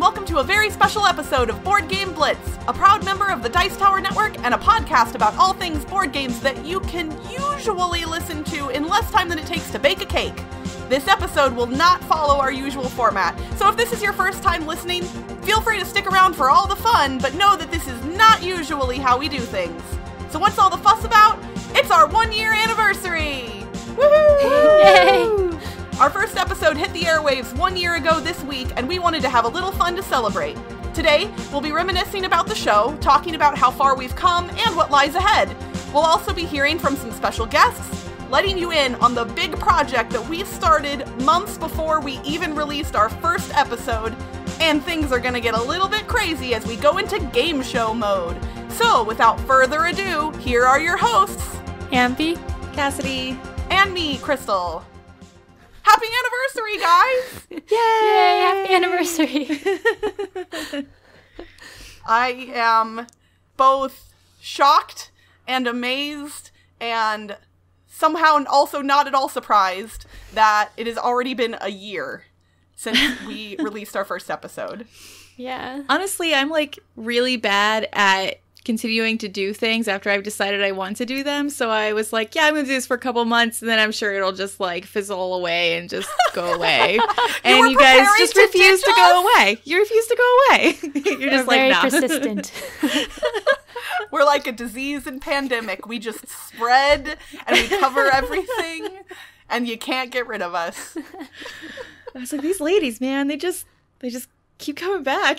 welcome to a very special episode of Board Game Blitz, a proud member of the Dice Tower Network and a podcast about all things board games that you can usually listen to in less time than it takes to bake a cake. This episode will not follow our usual format, so if this is your first time listening, feel free to stick around for all the fun, but know that this is not usually how we do things. So what's all the fuss about? It's our 1-year anniversary! Woohoo! Yay! Our first episode hit the airwaves 1 year ago this week, and we wanted to have a little fun to celebrate. Today, we'll be reminiscing about the show, talking about how far we've come and what lies ahead. We'll also be hearing from some special guests, letting you in on the big project that we started months before we even released our first episode, and things are gonna get a little bit crazy as we go into game show mode. So, without further ado, here are your hosts, Ampy, Cassidy, and me, Crystal. Happy anniversary, guys! Yay! Happy anniversary! I am both shocked and amazed and somehow also not at all surprised that it has already been a year since we released our first episode. Yeah. honestly, I'm like really bad at continuing to do things after I've decided I want to do them. So I was like, yeah, I'm going to do this for a couple months and then I'm sure it'll just like fizzle away and just go away. And you guys just refuse to go away. You refuse to go away. You're just like, very nah. persistent. We're like a disease and pandemic. We just spread and we cover everything and you can't get rid of us. I was like, these ladies, man, they just keep coming back.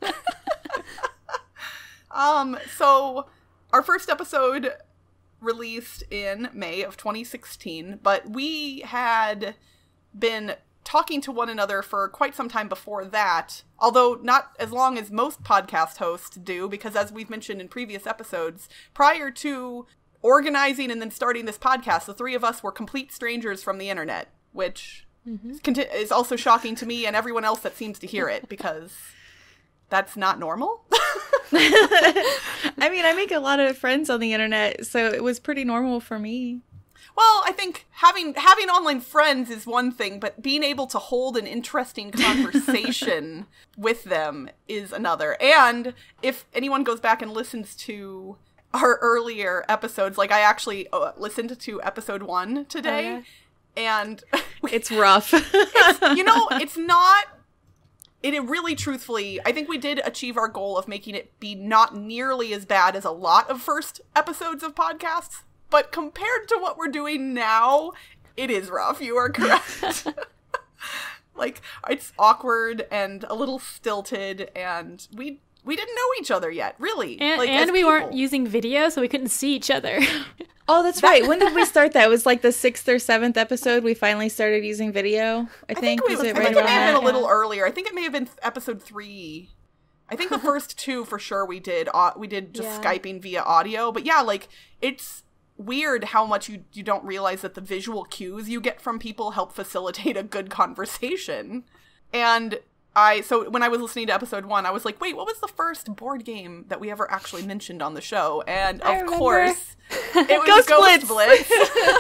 So our first episode released in May of 2016, but we had been talking to one another for quite some time before that, although not as long as most podcast hosts do, because as we've mentioned in previous episodes, prior to organizing and then starting this podcast, the three of us were complete strangers from the internet, which is also shocking to me and everyone else that seems to hear it, because that's not normal. I mean, I make a lot of friends on the internet, so it was pretty normal for me. Well, I think having online friends is one thing, but being able to hold an interesting conversation with them is another. And if anyone goes back and listens to our earlier episodes, like I actually listened to episode 1 today, Oh, yeah. and It's rough. it's not... It really, truthfully, I think we did achieve our goal of making it be not nearly as bad as a lot of first episodes of podcasts, but compared to what we're doing now, it is rough. You are correct. Like, it's awkward and a little stilted, and we didn't know each other yet, really. And we weren't using video, so we couldn't see each other. Oh, that's right. When did we start that? It was like the 6th or 7th episode we finally started using video, I think. I think it may have been a little earlier. I think it may have been episode 3. I think the first 2 for sure we did just Skyping via audio. But yeah, like, it's weird how much you don't realize that the visual cues you get from people help facilitate a good conversation. And so when I was listening to episode 1, I was like, wait, what was the first board game that we ever actually mentioned on the show? And of course, it was Ghost Blitz.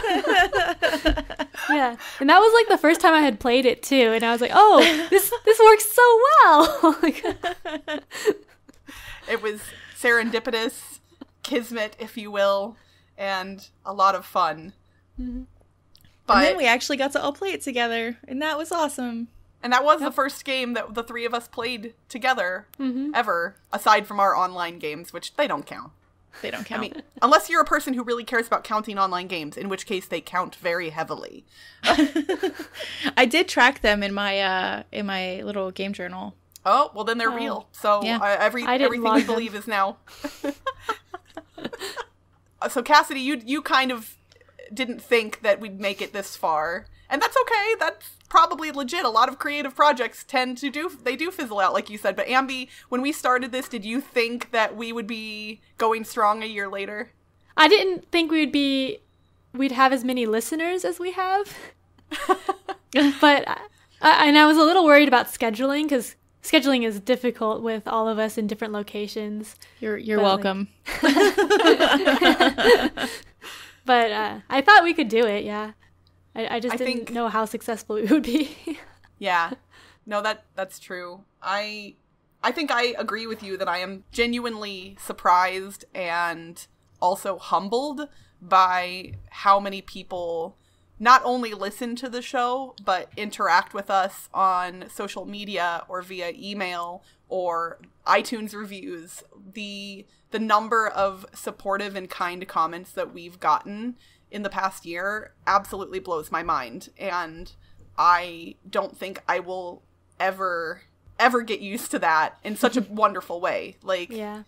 Yeah. And that was like the first time I had played it too. And I was like, oh, this works so well. It was serendipitous, kismet, if you will, and a lot of fun. Mm-hmm. But, and then we actually got to all play it together, and that was awesome. And that was the first game that the three of us played together ever, aside from our online games, which they don't count. They don't count. I mean, unless you're a person who really cares about counting online games, in which case they count very heavily. I did track them in my little game journal. Oh, well then they're real. So yeah. Everything we believe is now. So Cassidy, you kind of didn't think that we'd make it this far. And that's okay. That's probably legit. A lot of creative projects they do fizzle out, like you said. But Ambi, when we started this, did you think that we would be going strong a year later? I didn't think we'd have as many listeners as we have. But I was a little worried about scheduling, because scheduling is difficult with all of us in different locations. You're welcome. But I thought we could do it, yeah. I didn't know how successful we would be. Yeah. No, that's true. I I think I agree with you that I am genuinely surprised and also humbled by how many people not only listen to the show, but interact with us on social media or via email or iTunes reviews. The number of supportive and kind comments that we've gotten in the past year absolutely blows my mind. And I don't think I will ever get used to that in such a wonderful way. Like, Yeah.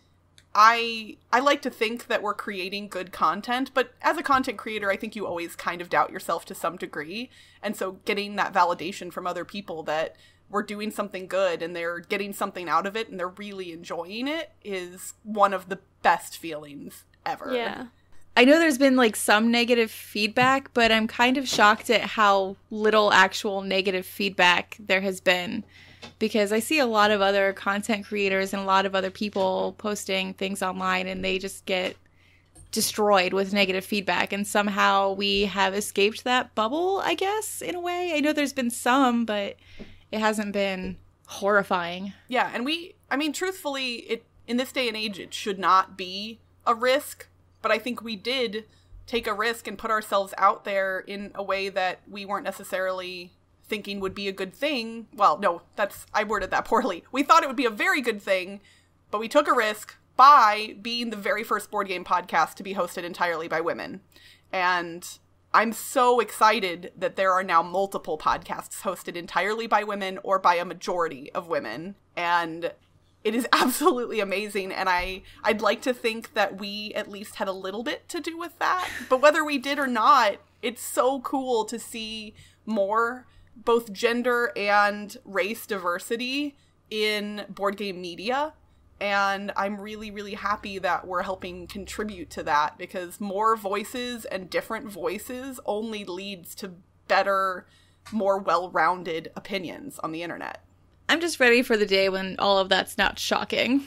I like to think that we're creating good content, but as a content creator, I think you always kind of doubt yourself to some degree. And so getting that validation from other people that we're doing something good and they're getting something out of it and they're really enjoying it is one of the best feelings ever. Yeah. I know there's been like some negative feedback, but I'm kind of shocked at how little actual negative feedback there has been. Because I see a lot of other content creators and a lot of other people posting things online and they just get destroyed with negative feedback. And somehow we have escaped that bubble, I guess, in a way. I know there's been some, but it hasn't been horrifying. Yeah, and truthfully, in this day and age, it should not be a risk. But I think we did take a risk and put ourselves out there in a way that we weren't necessarily thinking would be a good thing. Well, no, I worded that poorly. We thought it would be a very good thing, but we took a risk by being the very first board game podcast to be hosted entirely by women. And I'm so excited that there are now multiple podcasts hosted entirely by women or by a majority of women. And it is absolutely amazing. And I'd like to think that we at least had a little bit to do with that. But whether we did or not, it's so cool to see more both gender and race diversity in board game media. And I'm really, really happy that we're helping contribute to that, because more voices and different voices only leads to better, more well-rounded opinions on the internet. I'm just ready for the day when all of that's not shocking.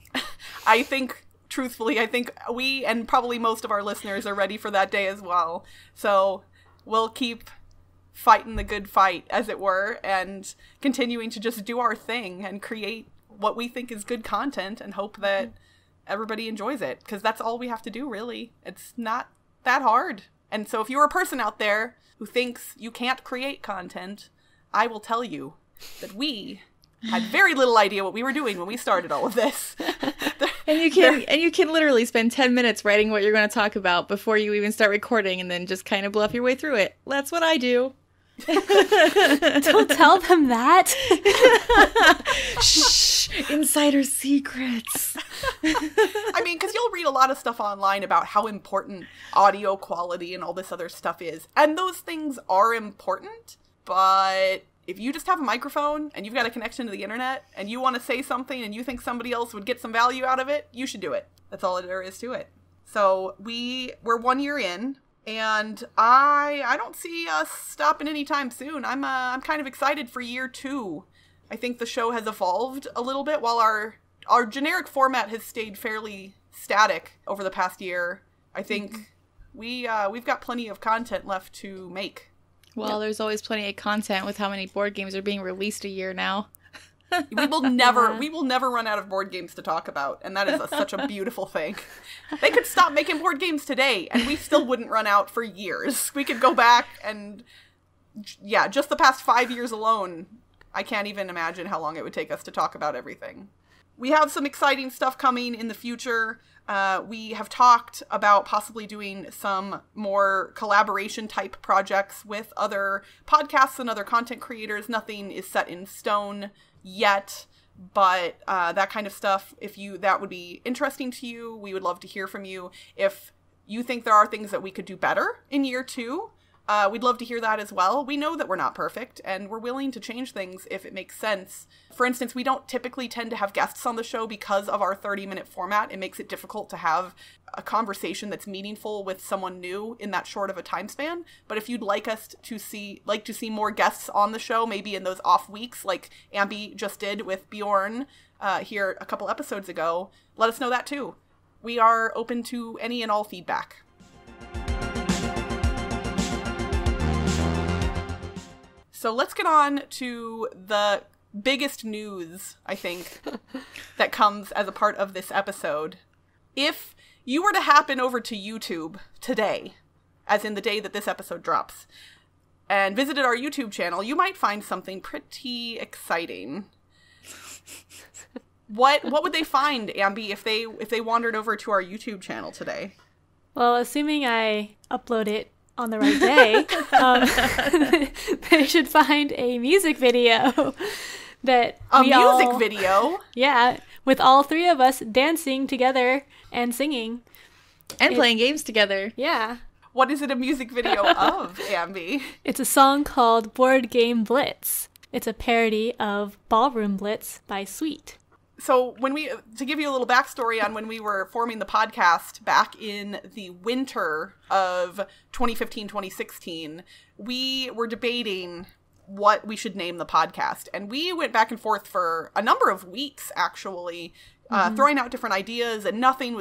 I think, truthfully, we and probably most of our listeners are ready for that day as well. So we'll keep fighting the good fight, as it were, and continuing to just do our thing and create what we think is good content and hope that everybody enjoys it, because that's all we have to do, really. It's not that hard. And so if you're a person out there who thinks you can't create content, I will tell you that we had very little idea what we were doing when we started all of this. And you can literally spend 10 minutes writing what you're going to talk about before you even start recording, and then just kind of bluff your way through it. That's what I do. Don't tell them that. Shh, insider secrets. I mean, because you'll read a lot of stuff online about how important audio quality and all this other stuff is. And those things are important, but if you just have a microphone and you've got a connection to the internet and you want to say something and you think somebody else would get some value out of it, you should do it. That's all there is to it. So we're 1 year in. And I don't see us stopping anytime soon. I'm kind of excited for year 2. I think the show has evolved a little bit while our generic format has stayed fairly static over the past year. I think we've got plenty of content left to make. Well, there's always plenty of content with how many board games are being released a year now. We will never run out of board games to talk about, and that is such a beautiful thing. They could stop making board games today, and we still wouldn't run out for years. We could go back and, yeah, just the past 5 years alone, I can't even imagine how long it would take us to talk about everything. We have some exciting stuff coming in the future. We have talked about possibly doing some more collaboration type projects with other podcasts and other content creators. Nothing is set in stone yet, but that kind of stuff, if that would be interesting to you, we would love to hear from you. If you think there are things that we could do better in year 2, we'd love to hear that as well. We know that we're not perfect, and we're willing to change things if it makes sense. For instance, we don't typically tend to have guests on the show because of our 30-minute format. It makes it difficult to have a conversation that's meaningful with someone new in that short of a time span. But if you'd like us to see more guests on the show, maybe in those off weeks, like Ambi just did with Bjorn here a couple episodes ago, let us know that too. We are open to any and all feedback. So let's get on to the biggest news, I think, that comes as a part of this episode. If you were to happen over to YouTube today, as in the day that this episode drops, and visited our YouTube channel, you might find something pretty exciting. What would they find, Ambi, if they wandered over to our YouTube channel today? Well, assuming I upload it on the right day, they should find a music video that video? Yeah, with all three of us dancing together and singing. And playing games together. Yeah. What is it a music video of, Ambi? It's a song called Board Game Blitz. It's a parody of Ballroom Blitz by Sweet. So to give you a little backstory on when we were forming the podcast back in the winter of 2015-2016, we were debating what we should name the podcast. And we went back and forth for a number of weeks, actually, throwing out different ideas, and nothing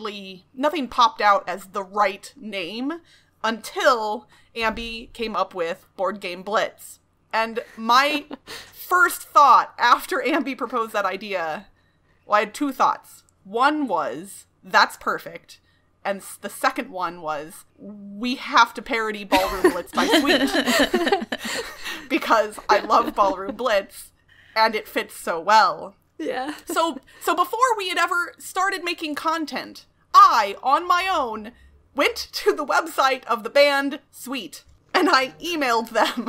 popped out as the right name until Ambi came up with Board Game Blitz. And my first thought after Ambi proposed that idea, well, I had two thoughts. One was, that's perfect. And the second one was, we have to parody Ballroom Blitz by Sweet. Because I love Ballroom Blitz, and it fits so well. Yeah. So before we had ever started making content, I, on my own, went to the website of the band Sweet, and I emailed them.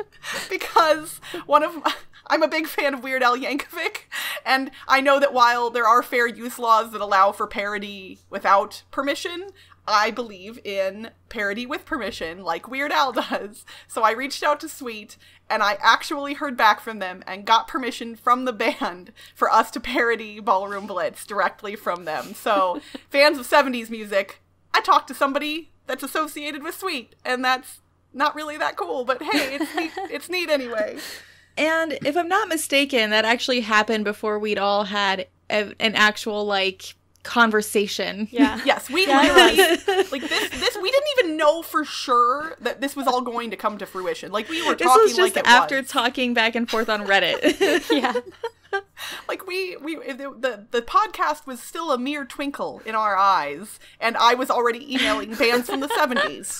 Because I'm a big fan of Weird Al Yankovic, and I know that while there are fair use laws that allow for parody without permission, I believe in parody with permission, like Weird Al does. So I reached out to Sweet, and I actually heard back from them and got permission from the band for us to parody Ballroom Blitz directly from them. So, fans of 70s music, I talked to somebody that's associated with Sweet, and that's not really that cool, but hey, it's neat anyway. And if I'm not mistaken, that actually happened before we'd all had an actual, conversation. Yeah. Yes, we literally, this, we didn't even know for sure that this was all going to come to fruition. Like, we were talking like it was. This was just after talking back and forth on Reddit. Yeah. Like, the podcast was still a mere twinkle in our eyes, and I was already emailing bands from the 70s.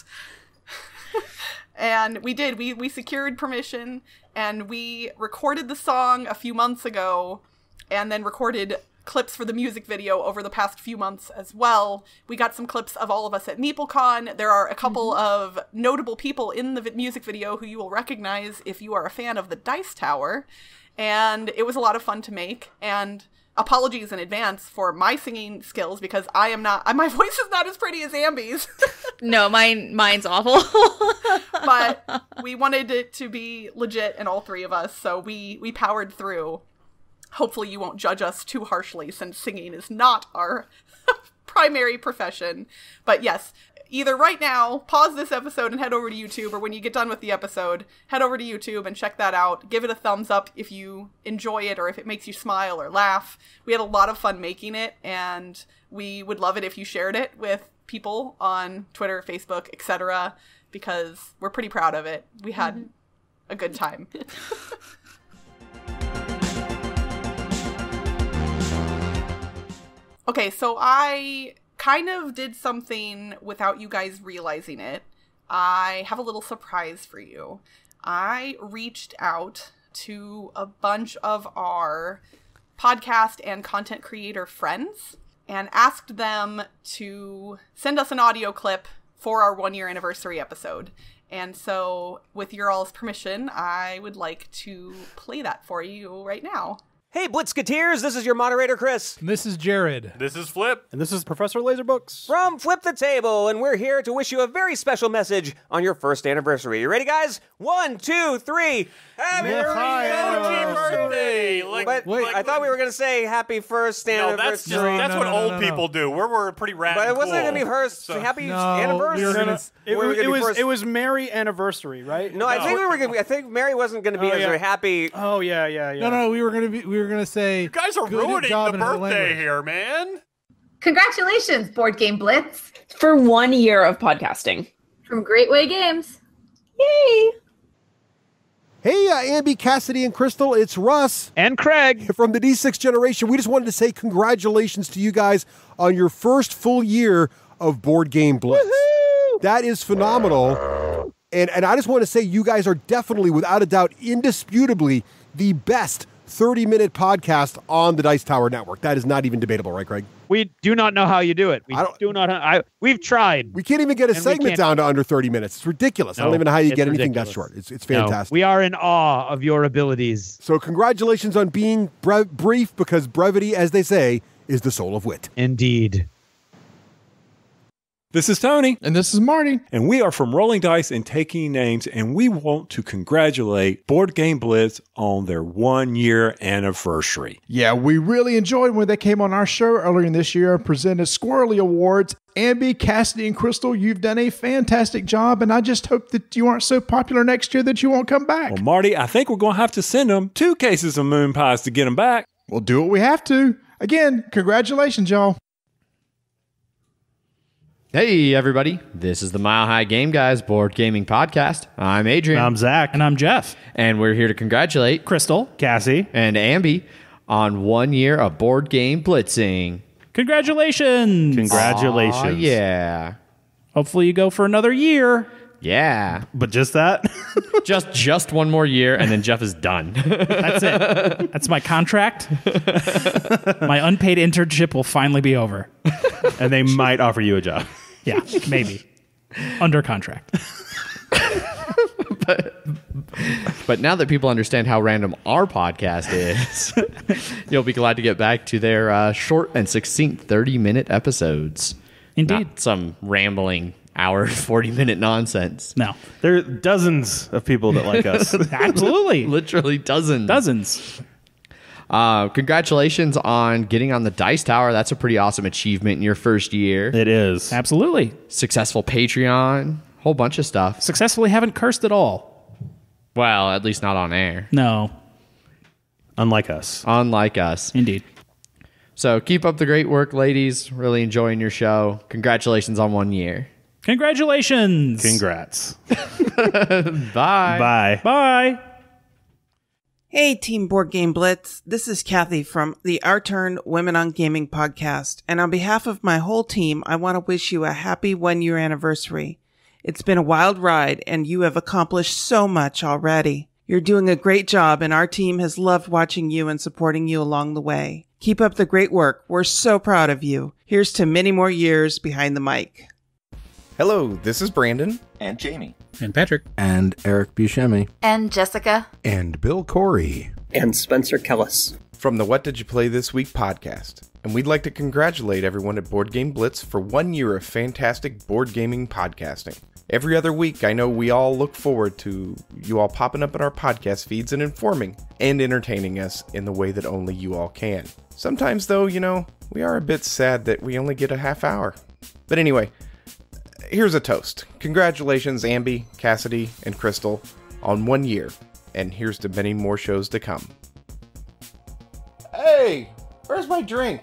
And we secured permission, and we recorded the song a few months ago, and then recorded clips for the music video over the past few months as well. We got some clips of all of us at MeepleCon. There are a couple of notable people in the music video who you will recognize if you are a fan of the Dice Tower, and it was a lot of fun to make, and apologies in advance for my singing skills, because my voice is not as pretty as Ambi's. No, mine's awful. But we wanted it to be legit in all three of us, so we powered through. Hopefully you won't judge us too harshly, since singing is not our primary profession. But yes, either right now, pause this episode and head over to YouTube, or when you get done with the episode, head over to YouTube and check that out. Give it a thumbs up if you enjoy it, or if it makes you smile or laugh. We had a lot of fun making it, and we would love it if you shared it with people on Twitter, Facebook, etc., because we're pretty proud of it. We had a good time. Okay, so I kind of did something without you guys realizing it. I have a little surprise for you. I reached out to a bunch of our podcast and content creator friends and asked them to send us an audio clip for our 1-year anniversary episode. And so, with your all's permission, I would like to play that for you right now. Hey, Blitzketeers, this is your moderator, Chris. This is Jared. This is Flip. And this is Professor Laserbooks. From Flip the Table, and we're here to wish you a very special message on your first anniversary. You ready, guys? 1, 2, 3. Happy birthday! I thought we were going to say happy first anniversary. No, that's what old people do. We're pretty rad. But it wasn't cool. going to be first. So. Happy anniversary. It was Merry Anniversary, right? No, I think Mary wasn't going to be very happy. Oh yeah. No, we were going to say, you guys are ruining the birthday here, man. Congratulations, Board Game Blitz. For 1 year of podcasting. From Great Way Games. Yay! Hey, Ambi, Cassidy, and Crystal, it's Russ. And Craig. From the D6 generation. We just wanted to say congratulations to you guys on your first full year of Board Game Blitz. Woo-hoo! That is phenomenal. And I just want to say you guys are definitely, without a doubt, indisputably the best 30-minute podcast on the Dice Tower Network. That is not even debatable, right, Craig? We do not know how you do it. We've tried. We can't even get a segment down to under 30 minutes. It's ridiculous. I don't even know how you get anything that short. It's fantastic. No, we are in awe of your abilities. So congratulations on being brief, because brevity, as they say, is the soul of wit. Indeed. This is Tony. And this is Marty. And we are from Rolling Dice and Taking Names, and we want to congratulate Board Game Blitz on their 1-year anniversary. Yeah, we really enjoyed when they came on our show earlier this year and presented Squirrely Awards. Ambi, Cassidy, and Crystal, you've done a fantastic job, and I just hope that you aren't so popular next year that you won't come back. Well, Marty, I think we're going to have to send them 2 cases of moon pies to get them back. We'll do what we have to. Again, congratulations, y'all. Hey, everybody. This is the Mile High Game Guys Board Gaming Podcast. I'm Adrian. I'm Zach. And I'm Jeff. And we're here to congratulate Crystal, Cassie, and Ambi on 1 year of Board Game Blitzing. Congratulations. Congratulations. Yeah. Hopefully you go for another year. Yeah. But just that? just one more year, and then Jeff is done. That's it. That's my contract. My unpaid internship will finally be over. And they might offer you a job. Yeah, maybe. Under contract. But now that people understand how random our podcast is, you'll be glad to get back to their short and succinct 30-minute episodes. Indeed. Not some rambling hour, 40-minute nonsense. No. There are dozens of people that like us. Absolutely. Literally dozens. Dozens. Congratulations on getting on the Dice Tower. That's a pretty awesome achievement in your first year. It is. Absolutely. Successful Patreon. Whole bunch of stuff. Successfully haven't cursed at all. Well, at least not on air. No. Unlike us. Unlike us. Indeed. So keep up the great work, ladies. Really enjoying your show. Congratulations on 1 year. Congratulations. Congrats. Bye. Bye. Bye. Hey, Team Board Game Blitz. This is Kathy from the Our Turn Women on Gaming podcast. And on behalf of my whole team, I want to wish you a happy 1-year anniversary. It's been a wild ride, and you have accomplished so much already. You're doing a great job, and our team has loved watching you and supporting you along the way. Keep up the great work. We're so proud of you. Here's to many more years behind the mic. Hello, this is Brandon. And Jamie. And Patrick. And Eric Buscemi. And Jessica. And Bill Corey. And Spencer Kellis. From the What Did You Play This Week podcast. And we'd like to congratulate everyone at Board Game Blitz for 1 year of fantastic board gaming podcasting. Every other week, I know we all look forward to you all popping up in our podcast feeds and informing and entertaining us in the way that only you all can. Sometimes, though, we are a bit sad that we only get a half hour. But anyway, here's a toast. Congratulations, Ambi, Cassidy, and Crystal on 1 year. And here's to many more shows to come. Hey, where's my drink?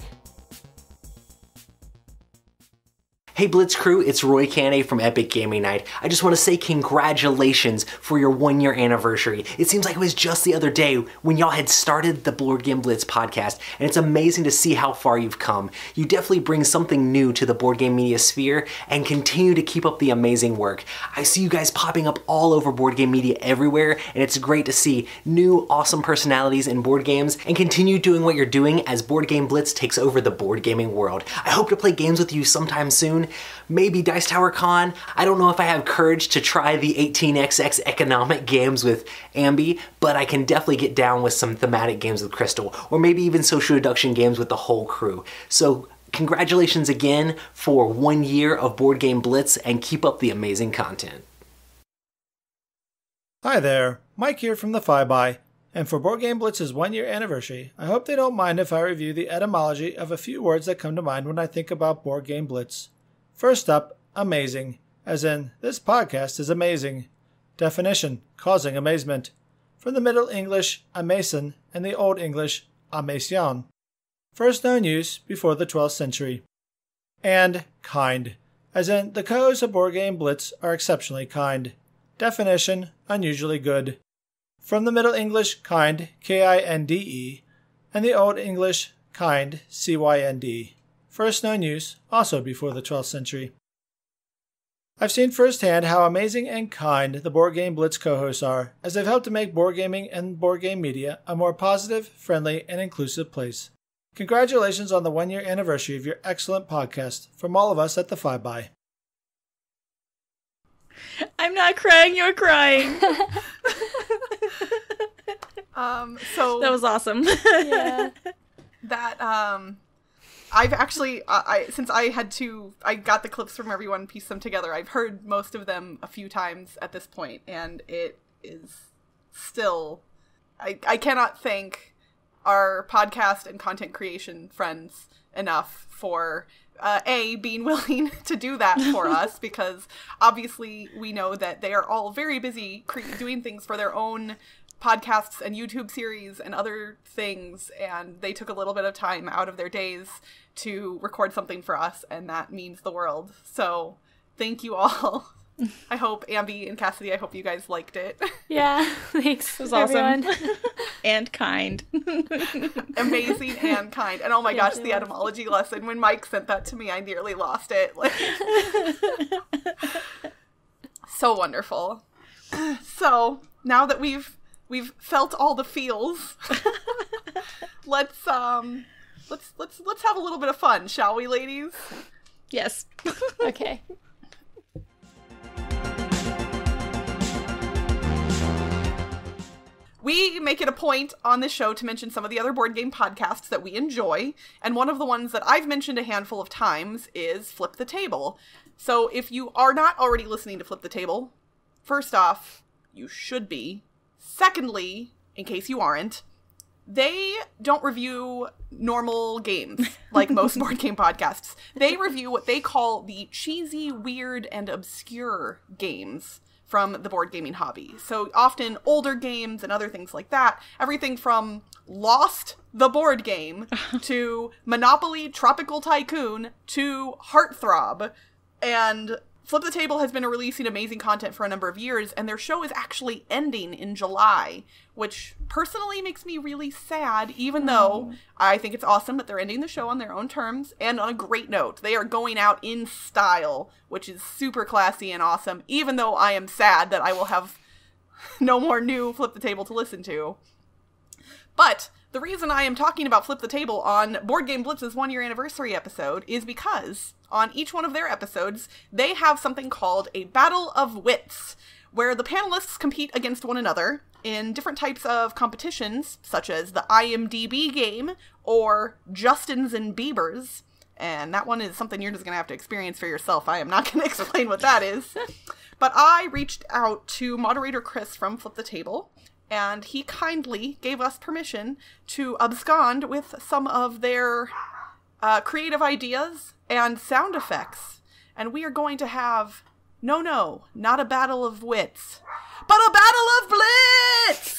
Hey Blitz crew, it's Roy Caney from Epic Gaming Night. I just want to say congratulations for your 1-year anniversary. It seems like it was just the other day when y'all had started the Board Game Blitz podcast, and it's amazing to see how far you've come. You definitely bring something new to the board game media sphere and continue to keep up the amazing work. I see you guys popping up all over board game media everywhere, and it's great to see new awesome personalities in board games and continue doing what you're doing as Board Game Blitz takes over the board gaming world. I hope to play games with you sometime soon. Maybe Dice Tower Con. I don't know if I have courage to try the 18xx economic games with Ambi, but I can definitely get down with some thematic games with Crystal, or maybe even social deduction games with the whole crew. So congratulations again for 1 year of Board Game Blitz, and keep up the amazing content. Hi there, Mike here from the Flyby, and for Board Game Blitz's 1 year anniversary, I hope they don't mind if I review the etymology of a few words that come to mind when I think about Board Game Blitz. First up, amazing, as in, this podcast is amazing. Definition, causing amazement. From the Middle English, amason, and the Old English, amation. First known use before the 12th century. And kind, as in, the co-hosts of Board Game Blitz are exceptionally kind. Definition, unusually good. from the Middle English kind, Kinde, and the Old English kind, Cynd, first known use also before the 12th century. I've seen firsthand how amazing and kind the Board Game Blitz co-hosts are, as they've helped to make board gaming and board game media a more positive, friendly, and inclusive place. Congratulations on the 1-year anniversary of your excellent podcast from all of us at the 5x. I'm not crying, you're crying. So that was awesome. Yeah. That I've actually since I got the clips from everyone, pieced them together. I've heard most of them a few times at this point, and it is still I cannot thank our podcast and content creation friends enough for being willing to do that for us, because obviously we know that they are all very busy doing things for their own podcasts and YouTube series and other things, and they took a little bit of time out of their days to record something for us, and that means the world. So thank you all. I hope, Ambi and Cassidy, I hope you guys liked it. Yeah, thanks. It was awesome. And kind. Amazing and kind. And oh my gosh, the etymology lesson, when Mike sent that to me, I nearly lost it. Like, so wonderful. So now that we've felt all the feels, let's have a little bit of fun, shall we, ladies? Yes. Okay. We make it a point on this show to mention some of the other board game podcasts that we enjoy, and one of the ones that I've mentioned a handful of times is Flip the Table. So if you are not already listening to Flip the Table, first off, you should be. Secondly, in case you aren't, they don't review normal games like most board game podcasts. They review what they call the cheesy, weird, and obscure games from the board gaming hobby. So often older games and other things like that. Everything from Lost, the board game, to Monopoly Tropical Tycoon, to Heartthrob. And Flip the Table has been releasing amazing content for a number of years, and their show is actually ending in July, which personally makes me really sad, even though I think it's awesome that they're ending the show on their own terms and on a great note. They are going out in style, which is super classy and awesome, even though I am sad that I will have no more new Flip the Table to listen to. But the reason I am talking about Flip the Table on Board Game Blitz's 1-year anniversary episode is because on each one of their episodes, they have something called a Battle of Wits, where the panelists compete against one another in different types of competitions, such as the IMDb game or Justins and Biebers. And that one is something you're just going to have to experience for yourself. I am not going to explain what that is. But I reached out to moderator Chris from Flip the Table, and he kindly gave us permission to abscond with some of their creative ideas and sound effects. And we are going to have, no, not a battle of wits, but a battle of blitz!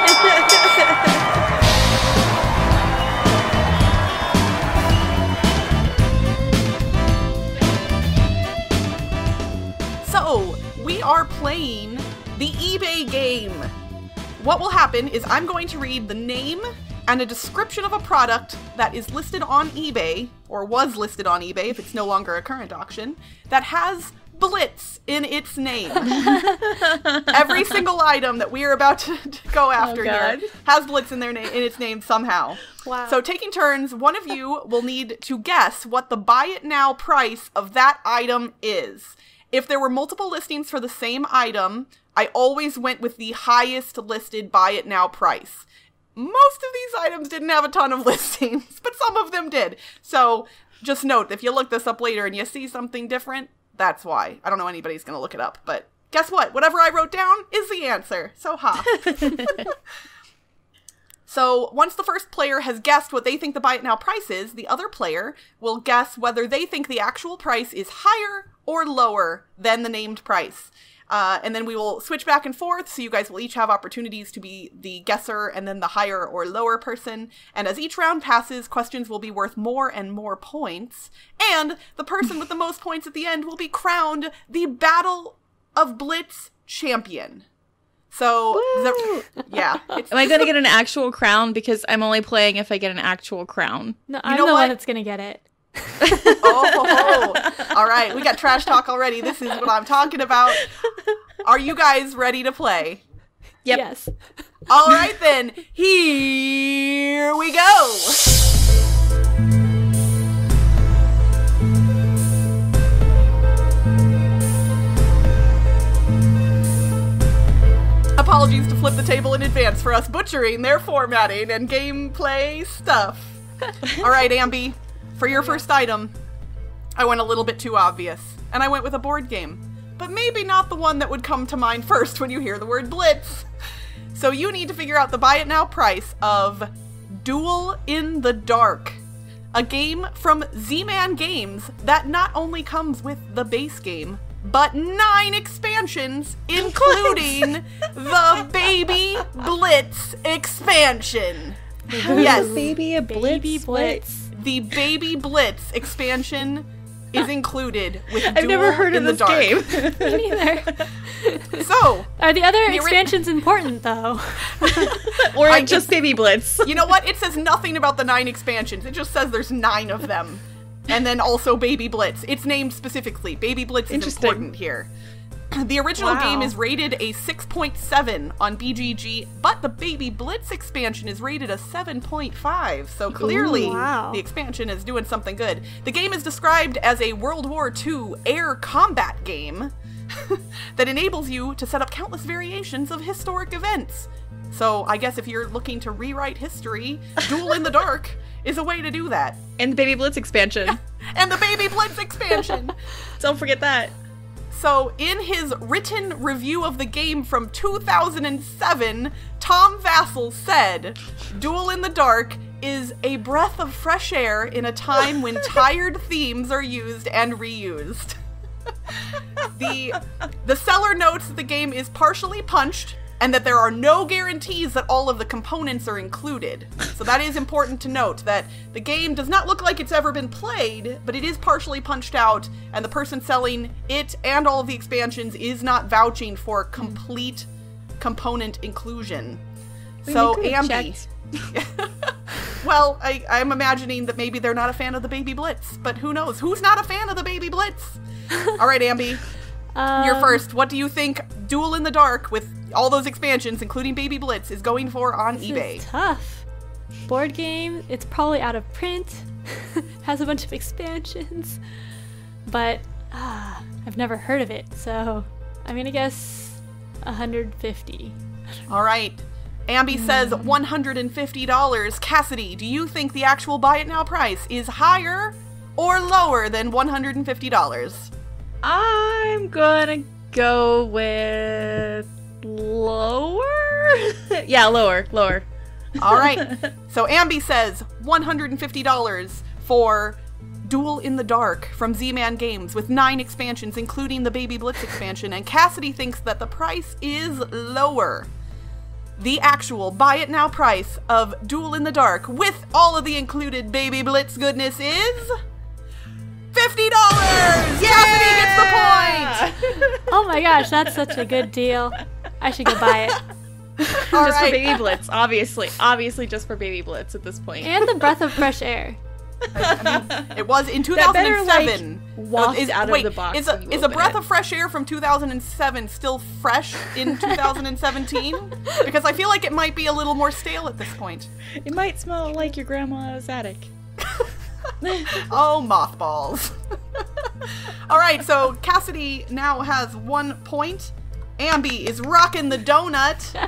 So, we are playing the eBay game. What will happen is I'm going to read the name and a description of a product that is listed on eBay, or was listed on eBay if it's no longer a current auction, that has Blitz in its name. Every single item that we are about to go after here has Blitz in its name somehow. Wow. So taking turns, one of you will need to guess what the buy it now price of that item is. If there were multiple listings for the same item, I always went with the highest listed buy it now price. Most of these items didn't have a ton of listings, but some of them did. So just note, if you look this up later and you see something different, that's why. I don't know anybody's going to look it up, but guess what? Whatever I wrote down is the answer. So So once the first player has guessed what they think the buy it now price is, the other player will guess whether they think the actual price is higher or lower than the named price. And then we will switch back and forth, so you guys will each have opportunities to be the guesser and then the higher or lower person. And as each round passes, questions will be worth more and more points. And the person with the most points at the end will be crowned the Battle of Blitz champion. So, yeah. Am I going to get an actual crown? Because I'm only playing if I get an actual crown. No, I'm the one that's going to get it. All right, we got trash talk already. This is what I'm talking about. Are you guys ready to play? Yep. Yes. All right, then. Here we go. Apologies to Flip the Table in advance for us butchering their formatting and gameplay stuff. All right, Ambi, for your first item, I went a little bit too obvious, and I went with a board game, but maybe not the one that would come to mind first when you hear the word Blitz. So you need to figure out the buy it now price of Duel in the Dark, a game from Z-Man Games that not only comes with the base game, but 9 expansions, including the Baby Blitz expansion. Yes. Baby Blitz. The Baby Blitz expansion is included with I've never heard of this game. Me neither. So, are the other expansions important, though? Or just Baby Blitz? You know what? It says nothing about the 9 expansions. It just says there's 9 of them. And then also Baby Blitz. It's named specifically. Baby Blitz is important here. The original game is rated a 6.7 on BGG, but the Baby Blitz expansion is rated a 7.5. So clearly, the expansion is doing something good. The game is described as a World War II air combat game that enables you to set up countless variations of historic events. So I guess if you're looking to rewrite history, Duel in the Dark is a way to do that. And the Baby Blitz expansion. And the Baby Blitz expansion. Don't forget that. So, in his written review of the game from 2007, Tom Vassell said, Duel in the Dark is a breath of fresh air in a time when tired themes are used and reused. The seller notes that the game is partially punched, and that there are no guarantees that all of the components are included. So that is important to note, that the game does not look like it's ever been played, but it is partially punched out, and the person selling it and all of the expansions is not vouching for complete component inclusion. So, Ambi. Well, I'm imagining that maybe they're not a fan of the Baby Blitz, but who knows? Who's not a fan of the Baby Blitz? All right, Ambi. You're first. What do you think Duel in the Dark, with all those expansions, including Baby Blitz, is going for on eBay? This is tough. Board game, it's probably out of print. Has a bunch of expansions. But I've never heard of it, so I'm going to guess $150. All right. Ambi says $150. Cassidy, do you think the actual buy it now price is higher or lower than $150? I'm gonna go with lower. Yeah, lower. All right. So Ambi says $150 for Duel in the Dark from Z-Man Games with 9 expansions, including the Baby Blitz expansion. And Cassidy thinks that the price is lower. The actual buy it now price of Duel in the Dark with all of the included Baby Blitz goodness is $50! Cassidy gets the point! Oh my gosh, that's such a good deal. I should go buy it. Just for Baby Blitz, obviously. Obviously just for Baby Blitz at this point. And the breath of fresh air. I mean, it was in 2007. Walked out of the box. Is a breath of fresh air from 2007 still fresh in 2017? Because I feel like it might be a little more stale at this point. It might smell like your grandma's attic. Oh, mothballs. All right, so Cassidy now has 1 point. Ambi is rocking the donut.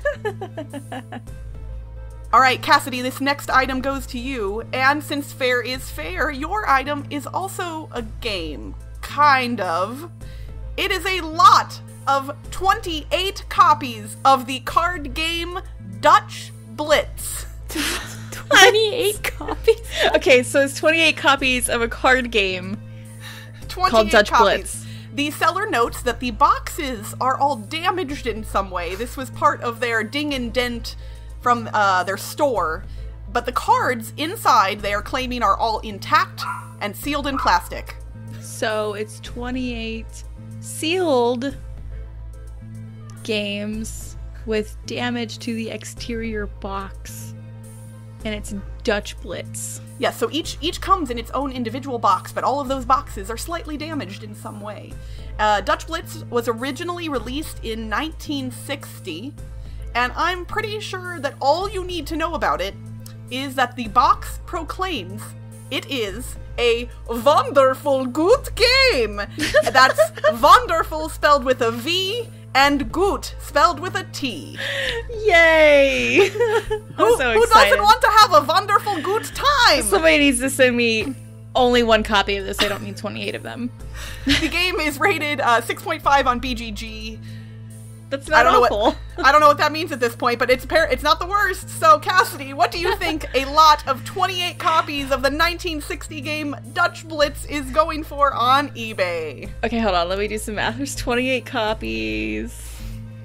All right, Cassidy, this next item goes to you. And since fair is fair, your item is also a game. Kind of. It is a lot of 28 copies of the card game Dutch Blitz. 28 copies? Okay, so it's 28 copies of a card game called Dutch Blitz. The seller notes that the boxes are all damaged in some way. This was part of their ding and dent from their store. But the cards inside, they are claiming, are all intact and sealed in plastic. So it's 28 sealed games with damage to the exterior box. And it's Dutch Blitz. Yeah, so each comes in its own individual box, but all of those boxes are slightly damaged in some way. Dutch Blitz was originally released in 1960, and I'm pretty sure that all you need to know about it is that the box proclaims it is a wonderful good game. That's wonderful spelled with a V and gut spelled with a T. Yay! Who so doesn't want to have a wonderful good time? Somebody needs to send me only one copy of this. I don't need 28 of them. The game is rated 6.5 on BGG. That's not awful. I don't know what that means at this point, but it's not the worst. So, Cassidy, what do you think a lot of 28 copies of the 1960 game Dutch Blitz is going for on eBay? Okay, hold on. Let me do some math. There's 28 copies.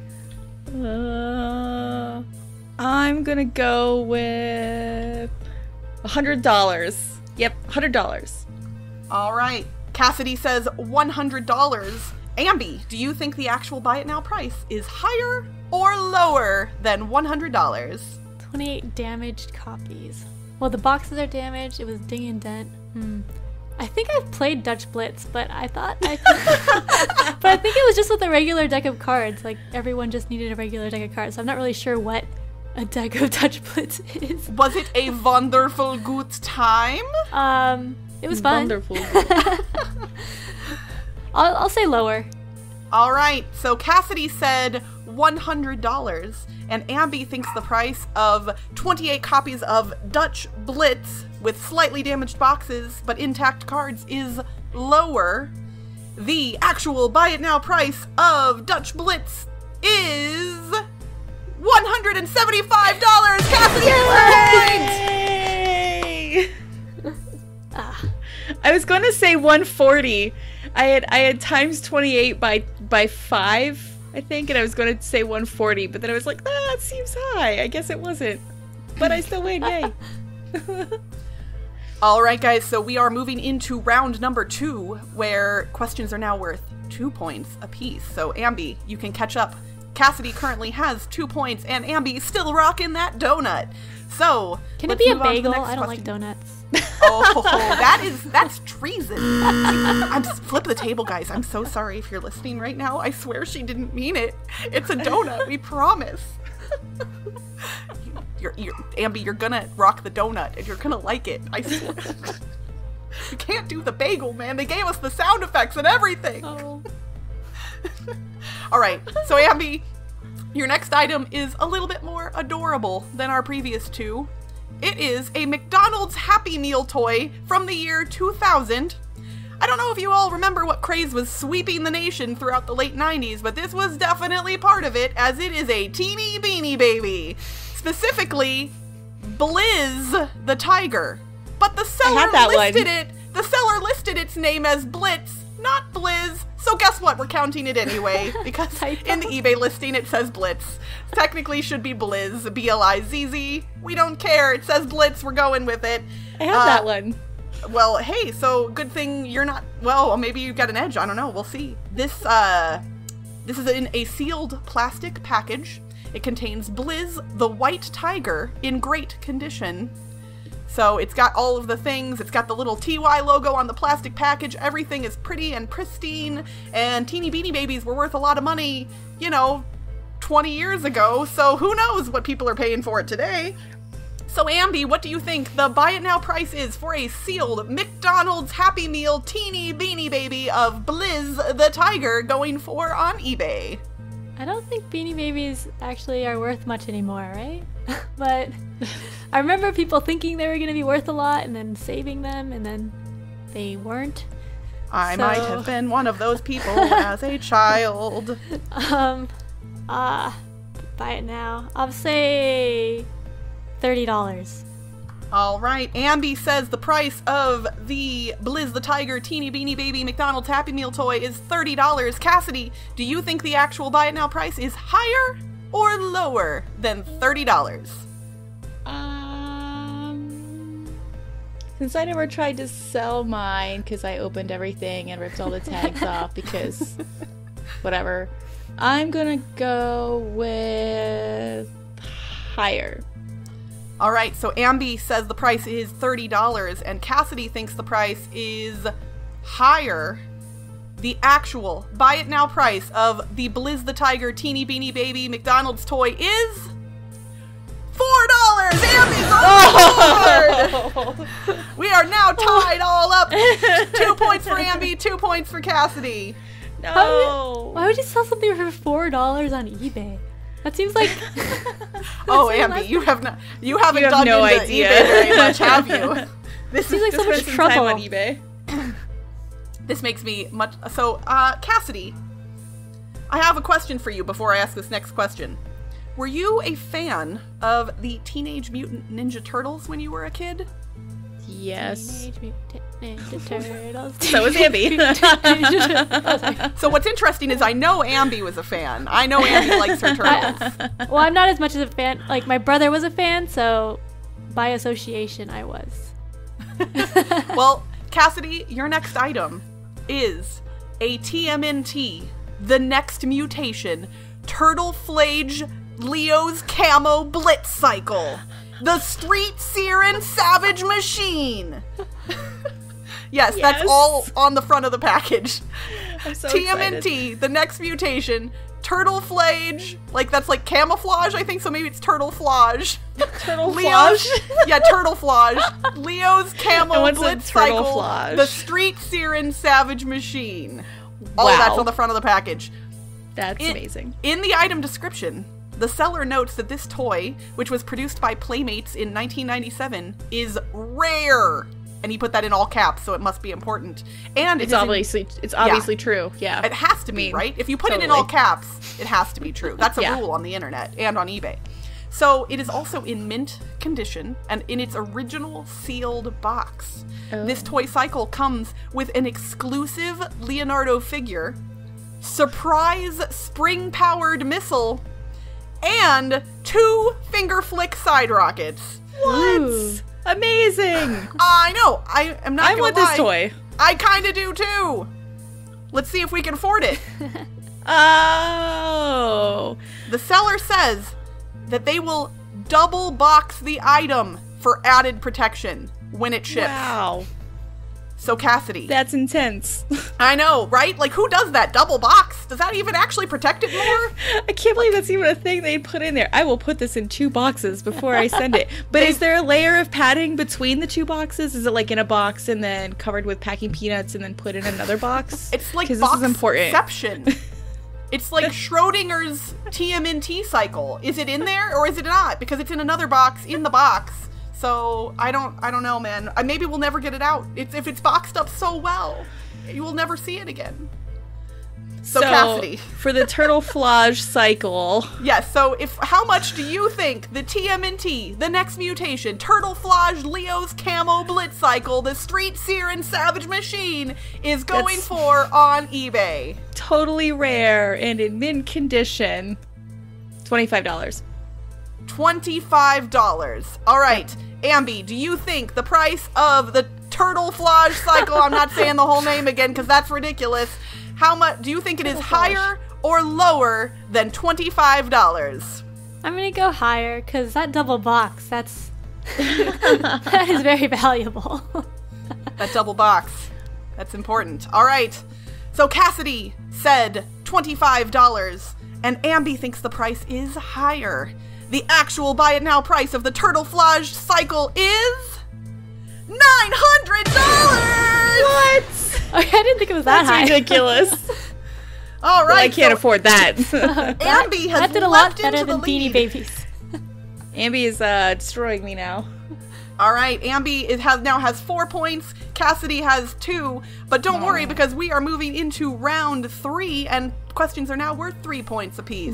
I'm gonna go with $100. Yep, $100. All right. Cassidy says $100. Ambi, do you think the actual buy it now price is higher or lower than $100? 28 damaged copies. Well, the boxes are damaged. It was ding and dent. I think I've played Dutch Blitz, but I think it was just with a regular deck of cards. Like, everyone just needed a regular deck of cards, so I'm not really sure what a deck of Dutch Blitz is. Was it a wonderful good time? It was fun. Wonderful. I'll say lower. All right, so Cassidy said $100, and Ambi thinks the price of 28 copies of Dutch Blitz with slightly damaged boxes but intact cards is lower. The actual buy it now price of Dutch Blitz is $175. Cassidy Yay! I was going to say 140. I had times 28 by 5, I think, and I was going to say 140, but then I was like, that seems high. I guess it wasn't. But I still win, yay. All right, guys, so we are moving into round number 2, where questions are now worth 2 points apiece. So, Ambi, you can catch up. Cassidy currently has 2 points, and Ambi still rocking that donut. So, can it be a bagel? I don't like donuts. Oh, that's treason. I'm just flip the table, guys. I'm so sorry if you're listening right now. I swear she didn't mean it. It's a donut, we promise. Ambi, you're gonna rock the donut and you're gonna like it. I swear. You can't do the bagel, man. They gave us the sound effects and everything. Oh. All right, so Ambi, your next item is a little bit more adorable than our previous two. It is a McDonald's Happy Meal toy from the year 2000. I don't know if you all remember what craze was sweeping the nation throughout the late 90s, but this was definitely part of it, as it is a teeny beanie baby. Specifically, Blizz the Tiger. But the seller listed its name as Blitz, not Blizz. So guess what? We're counting it anyway, because in the eBay listing it says Blitz. Technically should be Blizz, B-L-I-Z-Z. We don't care. It says Blitz. We're going with it. I have that one. Well, hey, so good thing you're not... Well, maybe you got an edge. I don't know. We'll see. This is in a sealed plastic package. It contains Blizz the White Tiger in great condition. So it's got all of the things. It's got the little TY logo on the plastic package. Everything is pretty and pristine. And Teeny Beanie Babies were worth a lot of money, 20 years ago. So who knows what people are paying for it today. So Ambi, what do you think the buy it now price is for a sealed McDonald's Happy Meal Teeny Beanie Baby of Blizz the Tiger going for on eBay? I don't think Beanie Babies actually are worth much anymore, right? But I remember people thinking they were going to be worth a lot and then saving them, and then they weren't. I might have been one of those people as a child. Buy it now. I'll say $30. All right, Ambi says the price of the Blizz the Tiger Teeny Beanie Baby McDonald's Happy Meal toy is $30. Cassidy, do you think the actual buy it now price is higher or lower than $30? Since I never tried to sell mine because I opened everything and ripped all the tags off because whatever, I'm gonna go with higher. All right, so Ambi says the price is $30, and Cassidy thinks the price is higher. The actual buy it now price of the Blizz the Tiger Teeny Beanie Baby McDonald's toy is $4. Ambi's on board. We are now tied all up. 2 points for Ambi, 2 points for Cassidy. No. Why would you sell something for $4 on eBay? That seems like. Oh, Ambi, you haven't dug no into idea. eBay very much, have you? This seems like so much Time trouble. on eBay. This makes me much. So, Cassidy, I have a question for you before I ask this next question. Were you a fan of the Teenage Mutant Ninja Turtles when you were a kid? Yes. Teenage Mutant Ninja Turtles. So was Ambi. So what's interesting is I know Ambi was a fan. I know Ambi likes her turtles. Well, I'm not as much as a fan. Like, my brother was a fan, so by association, I was. Well, Cassidy, your next item is a TMNT, the next mutation, Turtle Flage Leo's Camo Blitz Cycle, the Street Siren Savage Machine. Yes, that's all on the front of the package. I'm so TMNT, excited. the next mutation, Turtle Flage, like that's like camouflage, I think, so maybe it's Turtle Flage. Turtle Leo's, Flage? yeah, Turtle Flage. Leo's Camo what's a Blitz Turtle Cycle, Flage? the Street Siren Savage Machine. All Wow. of that's on the front of the package. That's amazing. In the item description, the seller notes that this toy, which was produced by Playmates in 1997, is rare. And he put that in all caps, so it must be important. And It's obviously true. Yeah. It has to be, right? If you put it in totally. all caps, it has to be true. That's a rule on the internet and on eBay. So it is also in mint condition and in its original sealed box. Oh. This toy cycle comes with an exclusive Leonardo figure, surprise spring-powered missile, and 2 finger flick side rockets. What? Ooh. Amazing. I know. I am not I gonna want lie. this toy. I kind of do too. Let's see if we can afford it. Oh. The seller says that they will double box the item for added protection when it ships. Wow. So Cassidy. That's intense. I know, right? Like, who does that? Double box? Does that even actually protect it more? I can't believe that's even a thing they put in there. I will put this in 2 boxes before I send it. But is there a layer of padding between the 2 boxes? Is it like in a box and then covered with packing peanuts and then put in another box? It's like this is important. boxception. It's like Schrodinger's TMNT cycle. Is it in there or is it not? Because it's in another box in the box. So I don't know, man. Maybe we'll never get it out. If it's boxed up so well, you will never see it again. So Cassidy, for the Turtle Flage cycle. Yes. So how much do you think the TMNT, the next mutation, Turtle Flage Leo's Camo Blitz Cycle, the Street Siren Savage Machine is going for on eBay? Totally rare and in mint condition. $25. $25. All right. Ambi, do you think the price of the Turtle Flage Cycle, I'm not saying the whole name again because that's ridiculous, how much do you think it is higher or lower than $25? I'm gonna go higher because that double box, that is very valuable. That double box, that's important. All right. So Cassidy said $25, and Ambi thinks the price is higher. The actual buy it now price of the Turtle Flage Cycle is $900! What? Okay, I didn't think it was that high. That's ridiculous. All right. Well, I can't afford that. Ambi has that did a lot leapt better into than the Beanie lead. Babies. Ambi is destroying me now. All right, Ambi now has 4 points. Cassidy has 2, but don't worry because we are moving into round 3, and questions are now worth 3 points apiece.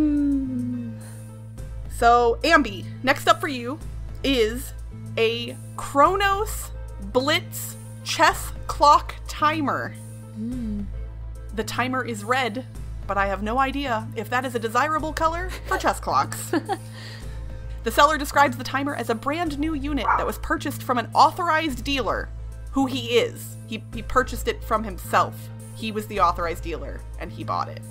So, Ambi, next up for you is a Chronos Blitz chess clock timer. The timer is red, but I have no idea if that is a desirable color for chess clocks. The seller describes the timer as a brand new unit that was purchased from an authorized dealer, who he is. He purchased it from himself. He was the authorized dealer, and he bought it.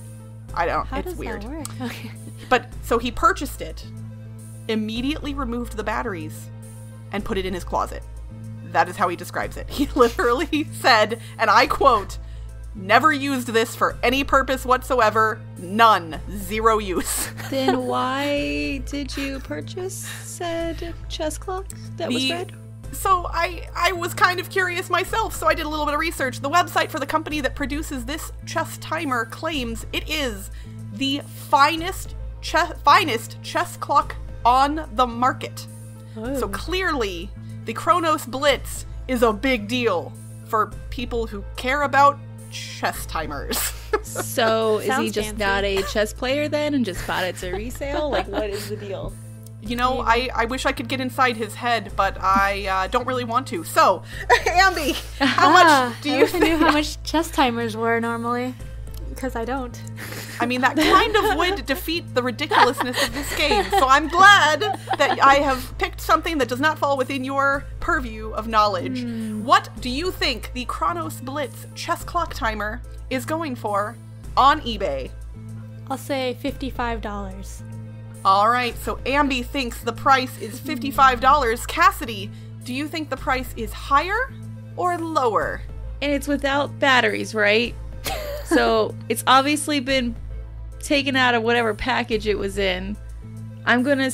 I don't. How it's does weird. that work? Okay. But so he purchased it, immediately removed the batteries, and put it in his closet. That is how he describes it. He literally said, and I quote, "Never used this for any purpose whatsoever. None. Zero use." Then why did you purchase said chess clock that was red? So I was kind of curious myself, so I did a little bit of research. The website for the company that produces this chess timer claims it is the finest chess clock on the market. Oh. So clearly, the Chronos Blitz is a big deal for people who care about chess timers. So is he Sounds just fancy. not a chess player then and just bought it to resale? Like, what is the deal? You know, I wish I could get inside his head, but I don't really want to. So, Ambi, how much do I you wish I knew think? how much chess timers were normally, because I don't. I mean, that kind of would defeat the ridiculousness of this game. So I'm glad that I have picked something that does not fall within your purview of knowledge. What do you think the Chronos Blitz chess clock timer is going for on eBay? I'll say $55. All right, so Ambi thinks the price is $55. Cassidy, do you think the price is higher or lower? And it's without batteries, right? So it's obviously been taken out of whatever package it was in. I'm gonna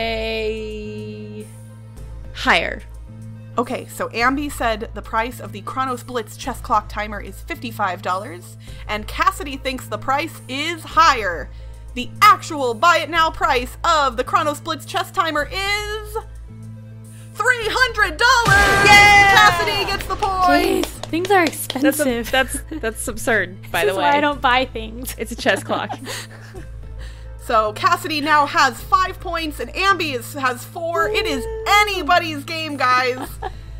say higher. Okay, so Ambi said the price of the Chronos Blitz chess clock timer is $55, and Cassidy thinks the price is higher. The actual buy it now price of the Chronos Blitz chess timer is $300. Yeah! Cassidy gets the point. Jeez, things are expensive. That's absurd, by This the is way. why I don't buy things. It's a chess clock. So Cassidy now has 5 points, and Ambi has 4. It is anybody's game, guys.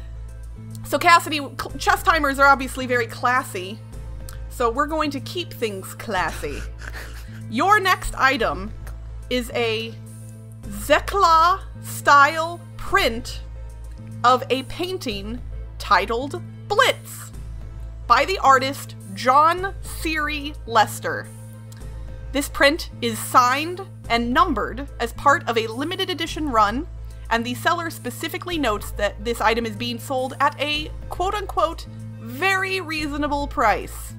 So Cassidy, chess timers are obviously very classy, so we're going to keep things classy. Your next item is a Zekla style print of a painting titled Blitz by the artist John Siri Lester. This print is signed and numbered as part of a limited edition run, and the seller specifically notes that this item is being sold at a quote-unquote very reasonable price.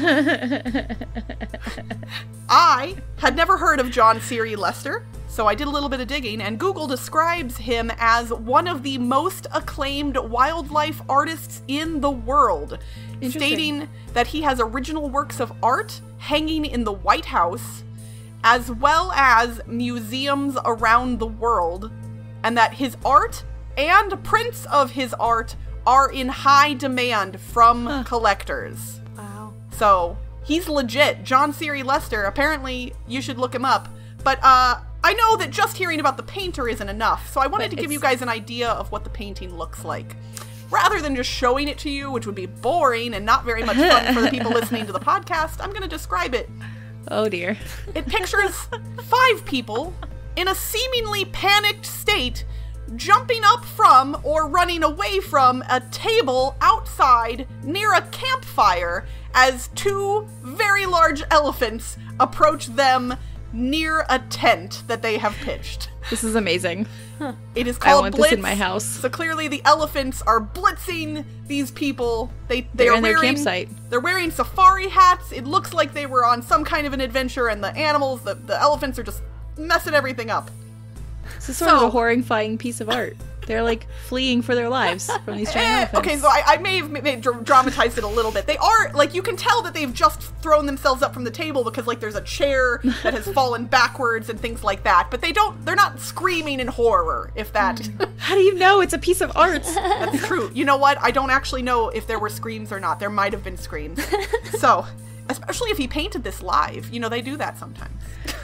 I had never heard of John Siri Lester, so I did a little bit of digging, and Google describes him as one of the most acclaimed wildlife artists in the world, stating that he has original works of art hanging in the White House, as well as museums around the world, and that his art and prints of his art are in high demand from collectors. Wow. So, he's legit. John Siri Lester, apparently you should look him up. But I know that just hearing about the painter isn't enough, so I wanted to give you guys an idea of what the painting looks like. Rather than just showing it to you, which would be boring and not very much fun for the people listening to the podcast, I'm going to describe it. Oh dear. It pictures 5 people in a seemingly panicked state jumping up from or running away from a table outside near a campfire as 2 very large elephants approach them near a tent that they have pitched. This is amazing. It is called I want Blitz. this in my house. So clearly the elephants are blitzing these people. They're in their wearing campsite. They're wearing safari hats. It looks like they were on some kind of an adventure, and the animals, the elephants are just messing everything up. This is sort of a horrifying piece of art. They're like fleeing for their lives from these giant elephants. Okay, so I may have dramatized it a little bit. They are, like, you can tell that they've just thrown themselves up from the table because, like, there's a chair that has fallen backwards and things like that. But they're not screaming in horror, if that... How do you know it's a piece of art? That's true. You know what? I don't actually know if there were screams or not. There might have been screams. So, especially if he painted this live. You know, they do that sometimes.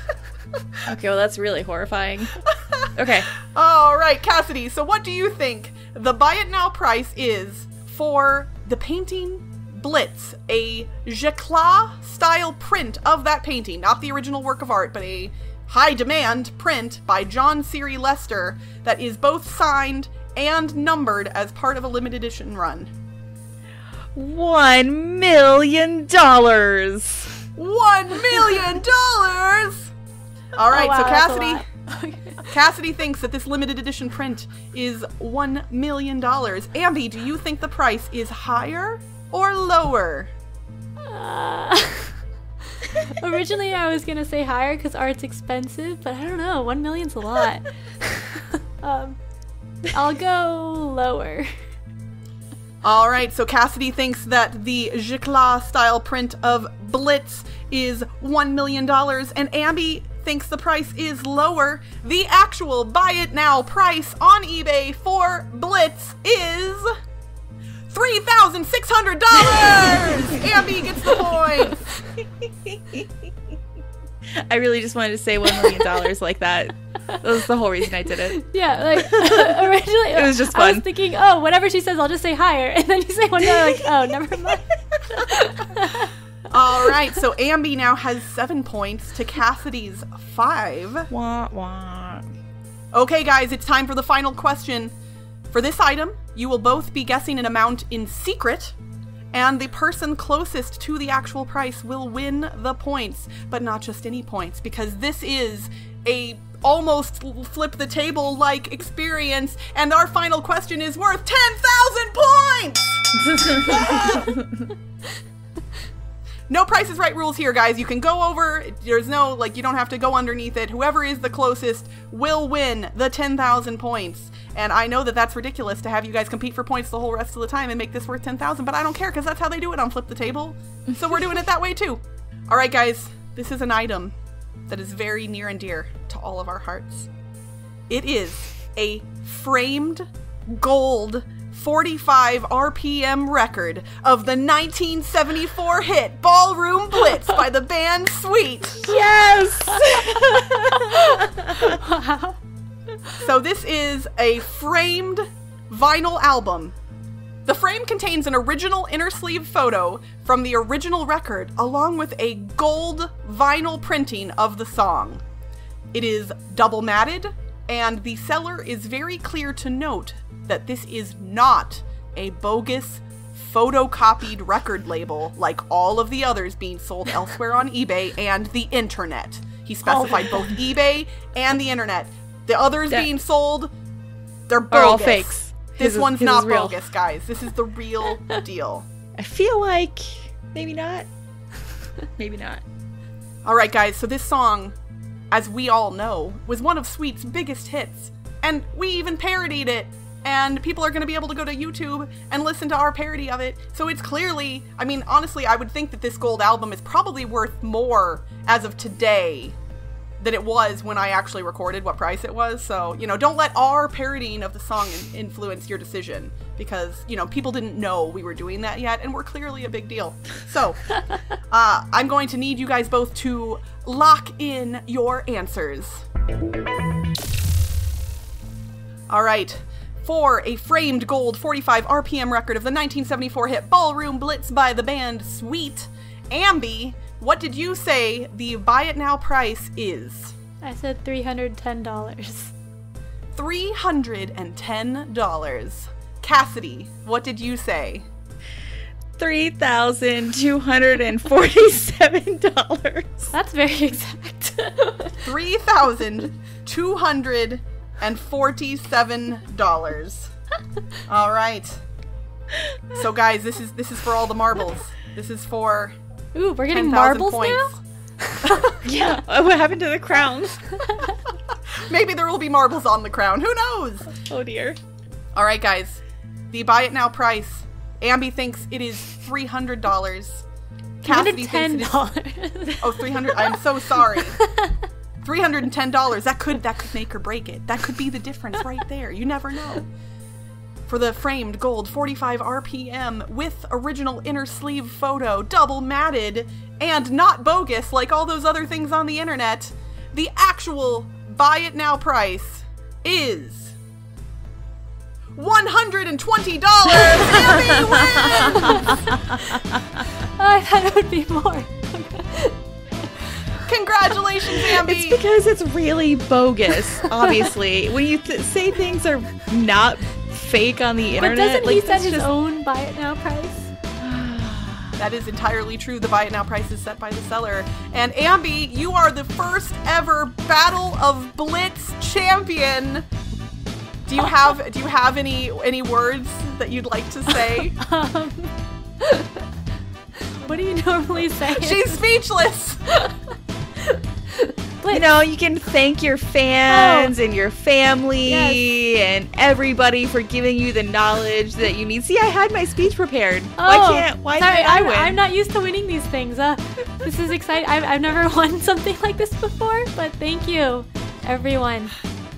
Okay, well, that's really horrifying. Okay. All right, Cassidy. So what do you think the buy it now price is for the painting Blitz, a Zekla style print of that painting, not the original work of art, but a high demand print by John Siri Lester that is both signed and numbered as part of a limited edition run? $1 million. $1 million. All right, wow, so that's Cassidy thinks that this limited edition print is $1 million. Ambi, do you think the price is higher or lower? Originally, I was gonna say higher because art's expensive, but I don't know. 1 million's a lot. I'll go lower. All right, so Cassidy thinks that the Gicla style print of Blitz is $1 million, and Ambi thinks the price is lower. The actual buy it now price on eBay for Blitz is $3,600. Ambi gets the points. I really just wanted to say $1 million like that. That was the whole reason I did it. Yeah, like originally it was just fun. I was thinking, oh, whatever she says, I'll just say higher, and then you say $1 million, like, oh, never mind. All right, so Ambi now has 7 points to Cassidy's 5. Wah, wah. Okay, guys, it's time for the final question. For this item, you will both be guessing an amount in secret, and the person closest to the actual price will win the points, but not just any points, because this is a almost flip the table like experience, and our final question is worth 10,000 points. No Price is Right rules here, guys. You can go over, there's no, like, you don't have to go underneath it. Whoever is the closest will win the 10,000 points. And I know that that's ridiculous to have you guys compete for points the whole rest of the time and make this worth 10,000, but I don't care because that's how they do it on Flip the Table. So we're doing it that way too. All right, guys, this is an item that is very near and dear to all of our hearts. It is a framed gold 45 RPM record of the 1974 hit Ballroom Blitz by the band Sweet. Yes! Wow. So this is a framed vinyl album. The frame contains an original inner sleeve photo from the original record, along with a gold vinyl printing of the song. It is double matted, and the seller is very clear to note that this is not a bogus photocopied record label like all of the others being sold elsewhere on eBay and the internet. He specified both eBay and the internet. The others being sold, they're bogus. Are all fakes. This one's not bogus, guys. This is the real deal. I feel like maybe not. Maybe not. All right, guys. So this song, as we all know, was one of Sweet's biggest hits. And we even parodied it. And people are going to be able to go to YouTube and listen to our parody of it. So it's clearly, I mean, honestly, I would think that this gold album is probably worth more as of today than it was when I actually recorded what price it was. So, you know, don't let our parodying of the song influence your decision, because, you know, people didn't know we were doing that yet, and we're clearly a big deal. So, I'm going to need you guys both to lock in your answers. All right. For a framed gold 45 RPM record of the 1974 hit Ballroom Blitz by the band Sweet, Ambi, what did you say the buy it now price is? I said $310. $310. Cassidy, what did you say? $3,247. That's very exact. $3,247. All right. So guys, this is for all the marbles. This is for ooh, we're getting marbles points. now? Yeah. What happened to the crown? Maybe there will be marbles on the crown. Who knows? Oh dear. All right, guys. The buy it now price. Ambi thinks it is $300. Cassidy thinks it is $300. I'm so sorry. $310. That could make or break it. That could be the difference right there. You never know. For the framed gold 45 RPM with original inner sleeve photo, double matted, and not bogus like all those other things on the internet, the actual buy it now price is $120. Ambi wins! I thought it would be more. Congratulations, Ambi! It's because it's really bogus, obviously. When you say things are not fake on the internet. But doesn't he set his own buy it now price? That is entirely true. The buy it now price is set by the seller. And Ambi, you are the first ever Battle of Blitz champion. Do you have any words that you'd like to say? What do you normally say? She's speechless. You know, you can thank your fans and your family and everybody for giving you the knowledge that you need. See, I had my speech prepared. Why didn't I win? I'm not used to winning these things. This is exciting. I've never won something like this before, but thank you, everyone.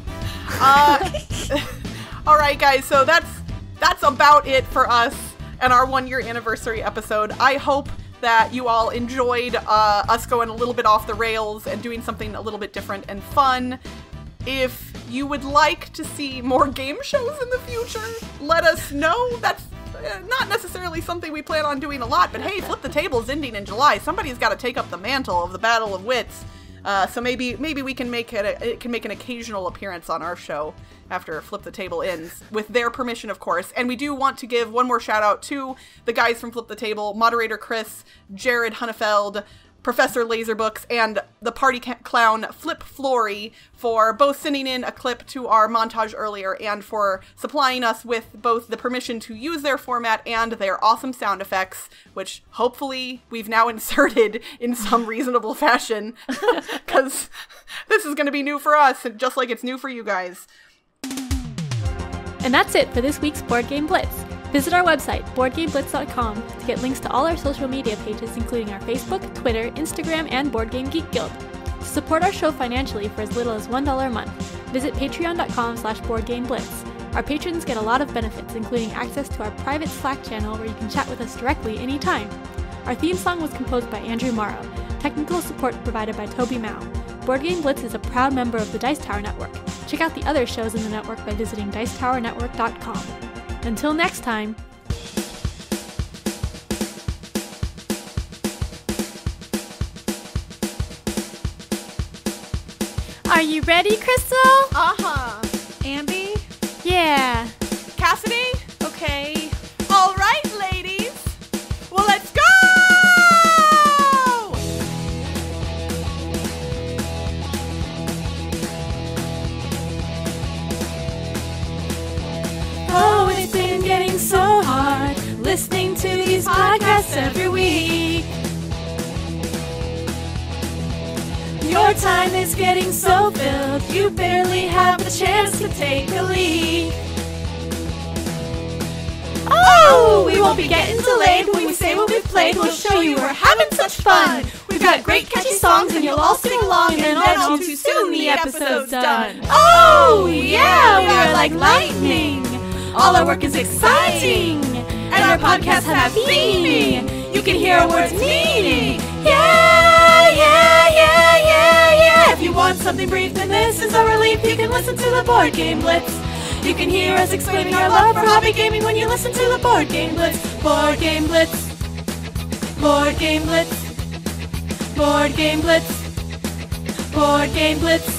All right, guys. So that's about it for us and our 1 year anniversary episode. I hope that you all enjoyed us going a little bit off the rails and doing something a little bit different and fun. If you would like to see more game shows in the future, let us know. That's not necessarily something we plan on doing a lot, but hey, Flip the Table's ending in July. Somebody's got to take up the mantle of the Battle of Wits. So maybe we can make it can make an occasional appearance on our show after Flip the Table ends, with their permission, of course. And we do want to give one more shout out to the guys from Flip the Table, moderator Chris, Jared Hunnefeld, Professor Laserbooks, and the party clown Flip Flory for both sending in a clip to our montage earlier and for supplying us with both the permission to use their format and their awesome sound effects, which hopefully we've now inserted in some reasonable fashion, because this is going to be new for us, just like it's new for you guys. And that's it for this week's Board Game Blitz. Visit our website, BoardGameBlitz.com, to get links to all our social media pages, including our Facebook, Twitter, Instagram, and Board Game Geek Guild. To support our show financially for as little as $1 a month, visit patreon.com/BoardGameBlitz. Our patrons get a lot of benefits, including access to our private Slack channel where you can chat with us directly anytime. Our theme song was composed by Andrew Morrow. Technical support provided by Toby Mao. Board Game Blitz is a proud member of the Dice Tower Network. Check out the other shows in the network by visiting dicetowernetwork.com. Until next time. Are you ready, Crystal? Uh-huh. Ambi? Yeah. Cassidy? Okay. All right, ladies. Well, let's go! Oh, it's been getting so hard listening to these podcasts every week. Your time is getting so filled, you barely have the chance to take a leak. Oh, we won't be getting delayed when we say what we've played. We'll show you we're having such fun. We've got great catchy songs and you'll all sing along, and then all too soon the episode's done. Oh, yeah, we are like lightning. All our work is exciting, and our podcasts have meaning. You can hear our words meaning. Yeah, yeah, yeah, yeah, yeah. If you want something brief, then this is a relief. You can listen to the Board Game Blitz. You can hear us explaining our love for hobby gaming when you listen to the Board Game Blitz. Board Game Blitz. Board Game Blitz. Board Game Blitz. Board Game Blitz.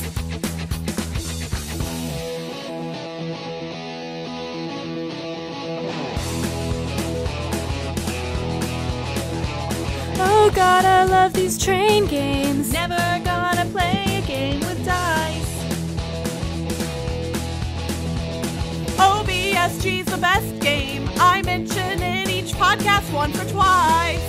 Oh God, I love these train games. Never gonna play a game with dice. OBSG's the best game. I mention in each podcast once or twice.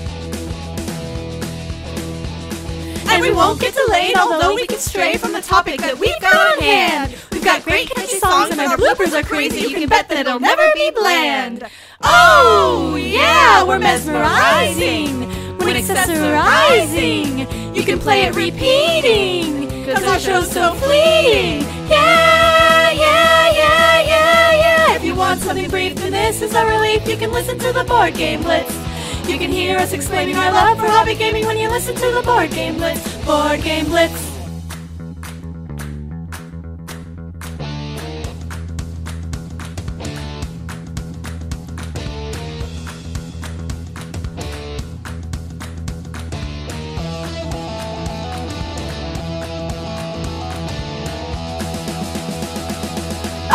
And we won't get delayed, although we can stray from the topic that we've got on hand. We've got great catchy songs and our bloopers are crazy. You can bet that it'll never be bland. Oh yeah, we're mesmerizing when accessorizing. You can play it repeating, cause our show's so fleeting. Yeah, yeah, yeah, yeah, yeah. If you want something brief, then this is a relief. You can listen to the Board Game Blitz. You can hear us explaining our love for hobby gaming when you listen to the Board Game Blitz. Board Game Blitz.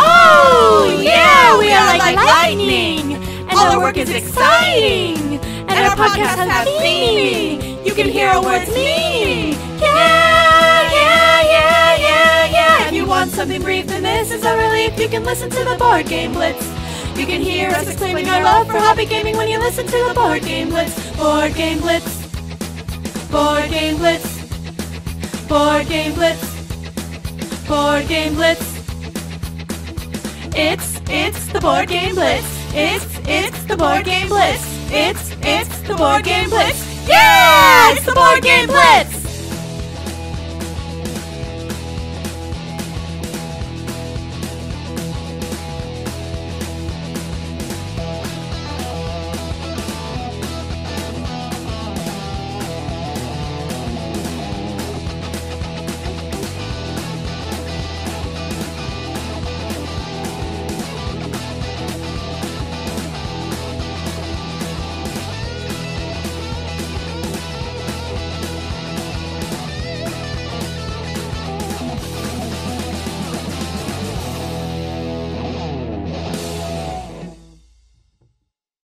Oh, yeah, we are like lightning, and our work is exciting, and And our podcast has meaning. You can hear our words meaning. Yeah. If you want something brief, then this is a relief. You can listen to the Board Game Blitz. You can hear us exclaiming our love for hobby gaming when you listen to the Board Game Blitz. Board Game Blitz. Board Game Blitz. Board Game Blitz. Board Game Blitz. It's the Board Game Blitz. It's the Board Game Blitz. It's the Board Game Blitz. Yeah! It's the Board Game Blitz!